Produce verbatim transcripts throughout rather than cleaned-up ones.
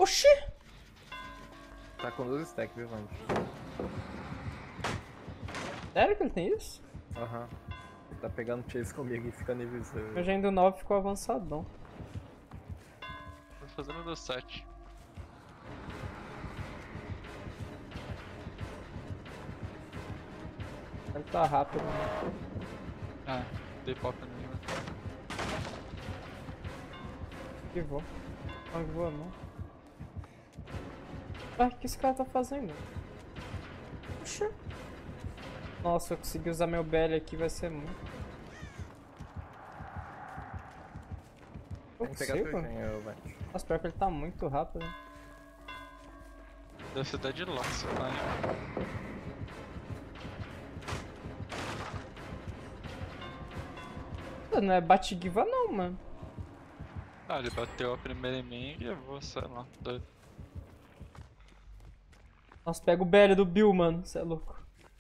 Oxi! Tá com dois stacks, viu, Vand? Sério que ele tem isso? Aham. Ele tá pegando chase comigo e fica nível zero. Eu já indo nove ficou avançadão. Tô fazendo do sete. Ele tá rápido, né? Ah, dei pop no nível. Que vou. Não vou não. Ai, o que esse cara tá fazendo? Puxa. Nossa, eu consegui usar meu B L aqui, vai ser muito. Eu Tem que pegar consigo? teu gen, Vand. Nossa, pior que ele tá muito rápido. Deve ser deadlock, se pá, hein? Não é bate-giva não, mano. Ah, ele bateu a primeira em mim e eu vou, sei lá, doido. Nossa, pega o B L do Bill, mano. Cê é louco.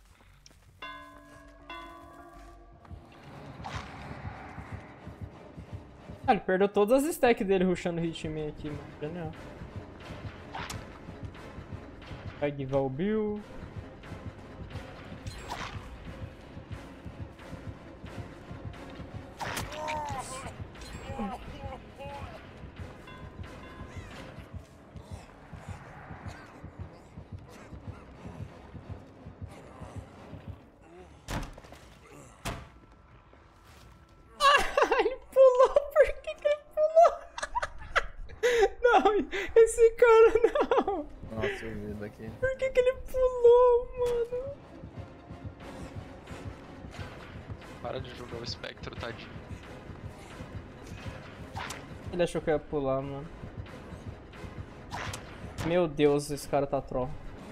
Ah, ele perdeu todas as stacks dele rushando hit em mim aqui, mano. Genial. Vai givar o Bill. Ele pulou, por que que ele pulou? Não, esse cara não. Nossa, eu vi daqui. Por que que ele pulou, mano? Para de jogar o espectro, tadinho. Ele achou que eu ia pular, mano. Meu Deus, esse cara tá troll.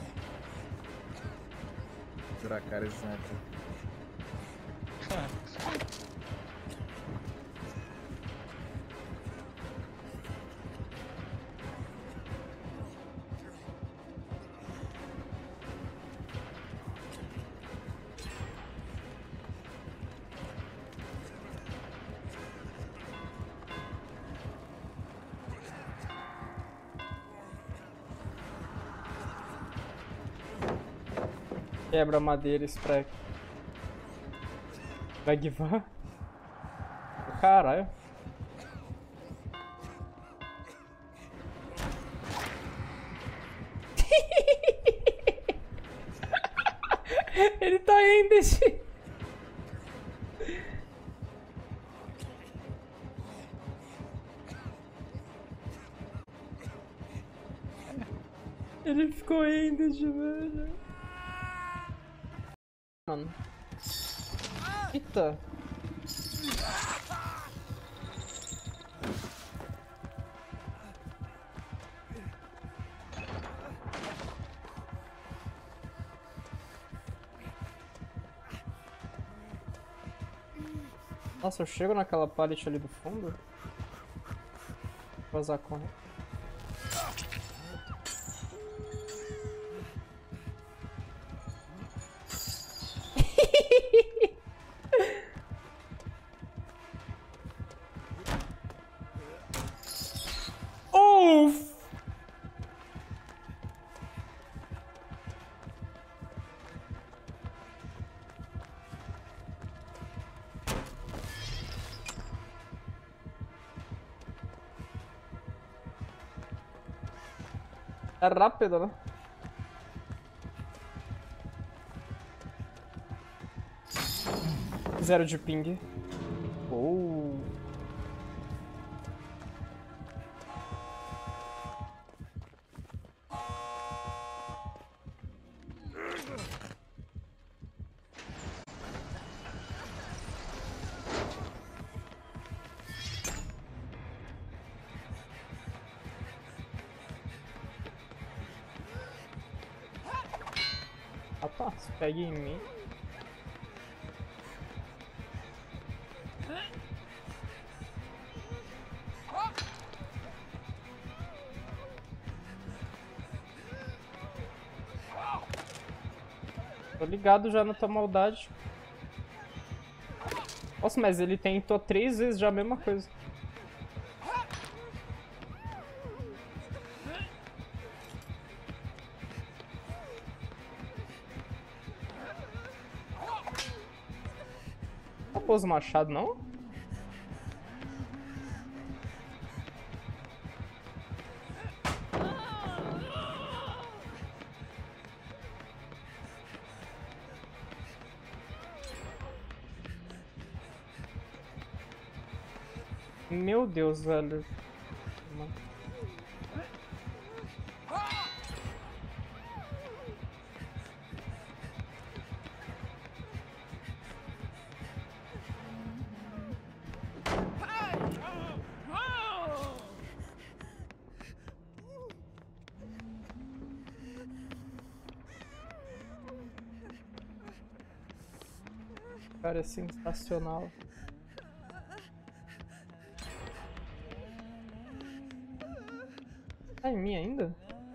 Dracarys Sniper. Quebra a madeira, spray. Vai givar? Caralho. Ele tá indo esse. Ele ficou indo, velho. Mano. Eita. Nossa, eu chego naquela pallet ali do fundo. Vou vazar com ele. Oh! É rápido, né? Zero de ping. Oh. Ah tá, se pega em mim. Tô ligado já na tua maldade. Nossa, mas ele tentou três vezes já a mesma coisa. pôs o machado, não? Meu Deus, velho. Cara, é sensacional. Tá em mim ainda?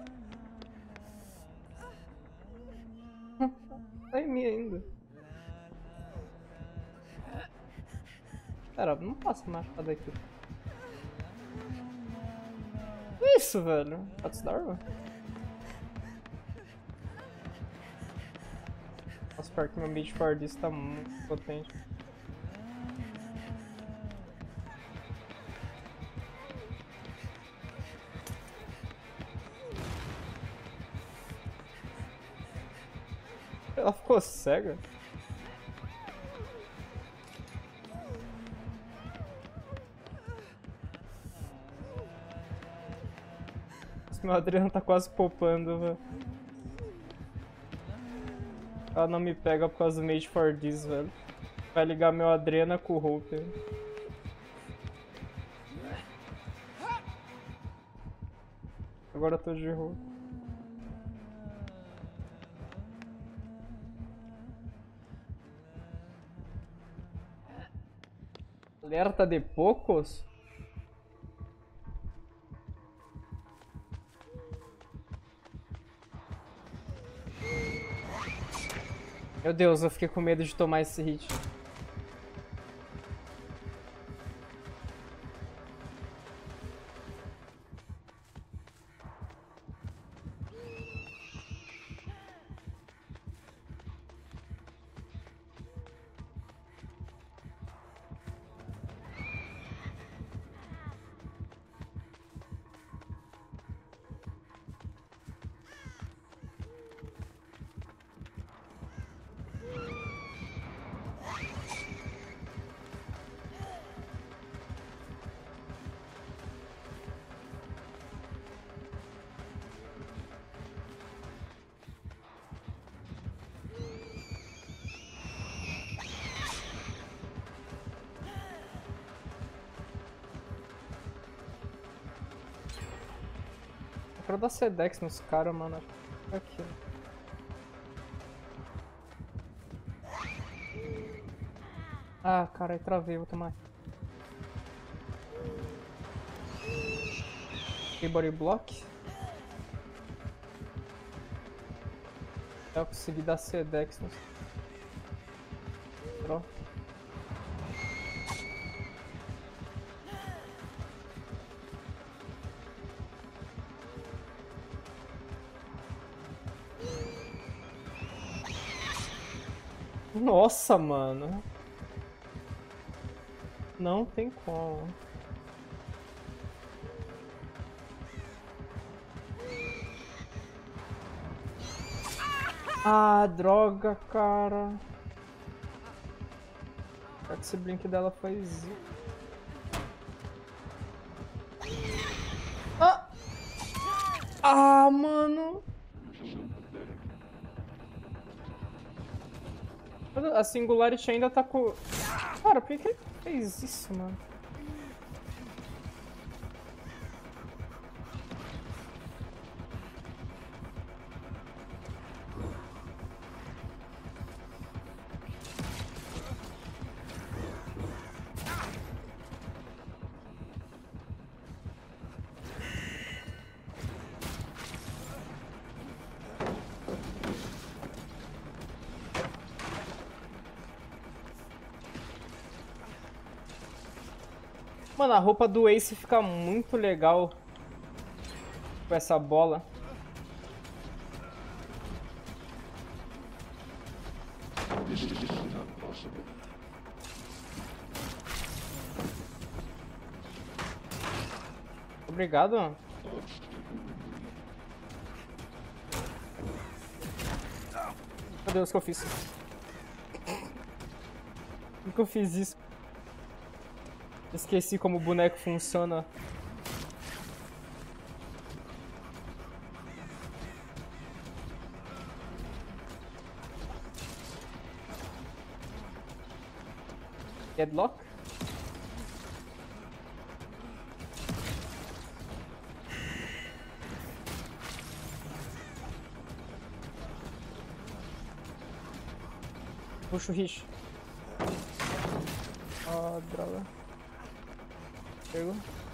Tá em mim ainda. Pera, não passa machado aqui. Que isso, velho? Pode dar, velho? Nossa, pior que meu Mage for This tá muito potente. Ela ficou cega? Meu Adriano tá quase popando, velho. Ela não me pega por causa do Mage for This, velho. Vai ligar meu Adrena com o Hope. Agora eu tô de Hope. Alerta de poucos? Meu Deus, eu fiquei com medo de tomar esse hit. Eu quero dar Sedex nos caras, mano. Aqui. Ah, caralho, travei, vou tomar. Ok, body block. Eu consegui dar Sedex nos... Pronto. Nossa, mano. Não tem como. Ah, droga, cara. Será que esse blink dela foi zica? Ah! Ah, mano. A Singularity ainda tá com... Cara, por que que ele fez isso, mano? Mano, a roupa do Ace fica muito legal com essa bola. Obrigado. Meu Deus, o que eu fiz? Por que eu fiz isso? Esqueci como o boneco funciona. Deadlock? Puxa o Rich. Ah, droga. Pegou.